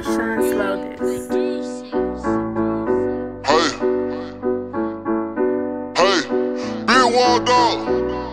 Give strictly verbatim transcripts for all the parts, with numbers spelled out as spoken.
Hey, hey, BigWalkDog.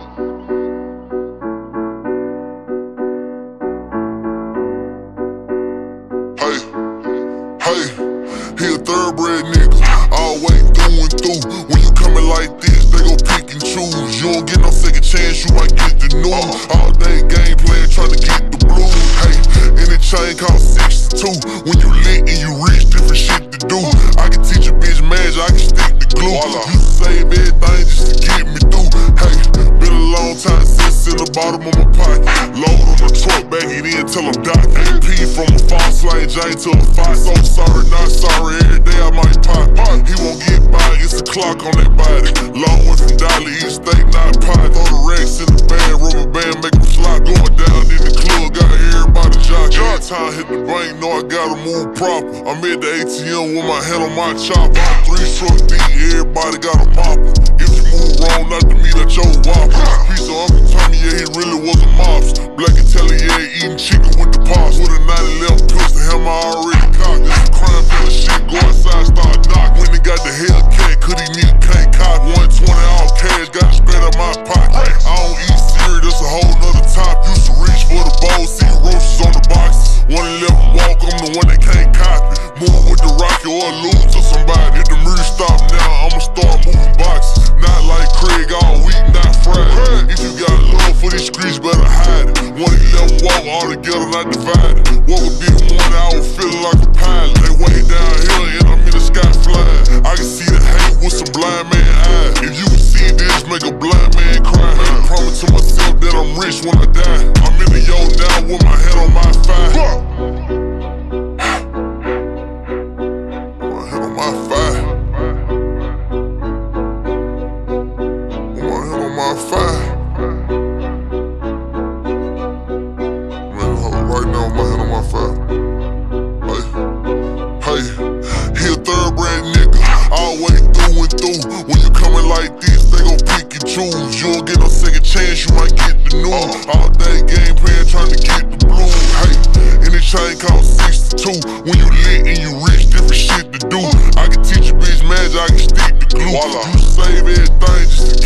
Hey, hey, he a thoroughbred nigga, always through and through. When you coming like this, they gon' pick and choose. You don't get no second chance, you might get the news. All day game plan, tryna get the blues. Hey, in the chain called sixty-two. When you lit and you rich, different shit to do. I can teach a bitch magic, I can stick the glue. You save everything just to get me through. Hey, been a long time since in the bottom of my pocket. Load on the truck, bag it in till I'm docking. P from a false lane, Jane to a fight. So sorry, not sorry, every day I might pop. He won't get by, it's a clock on that body. Long way from Dolly, eat steak, not pie. Throw the racks in the band, rubber band, make them slide. Going down in the club, got everybody jogging. Every time hit the bank, know I gotta move proper. I'm at the A T M with my hand on my chopper. Three trucks deep, everybody got a mopper. If you move wrong, not to me, that's your whopper. Piece of Uncle Tommy, yeah, he really was a mobster. Black and telly, yeah, eating chicken with the pasta. With a nine eleven pistol, him I already cocked. This a crime for the shit, go outside, start knocking. When he got the Hellcat, could he need a can't cop? one twenty all cash, got it straight out my pocket. I don't eat cereal, that's a whole nother top. Used to reach for the bowl, see roaches on the boxes. one eleven walk, I'm the one that can't copy. Move with the rocket or lose to somebody. If the music stop now, I'ma start moving boxes. Not like Craig all week, not Friday. If you got love for these streets, better hide it. one eleven walk all together, not divided. Woke a bit one hour, feeling like a pilot. They way down here and I'm in the sky flying. I can see the hate with some blind man eyes. If you can see this, make a blind man cry. I promise to myself that I'm rich when I die. I'm in the yo now with my head on my thigh. My fire. Put my hand on my fire. Man, hold it right now, my hand on my fire. Hey, hey, he a thoroughbred nigga, always through and through. When you coming like this, they gon' pick and choose. You don't get no second chance, you might get the news. All day game plan, trying to get the blues. Hey, in the chain called sixty-two. When you lit and you rich, different shit to do. I can teach a bitch magic, I can stick the glue. You save everything just to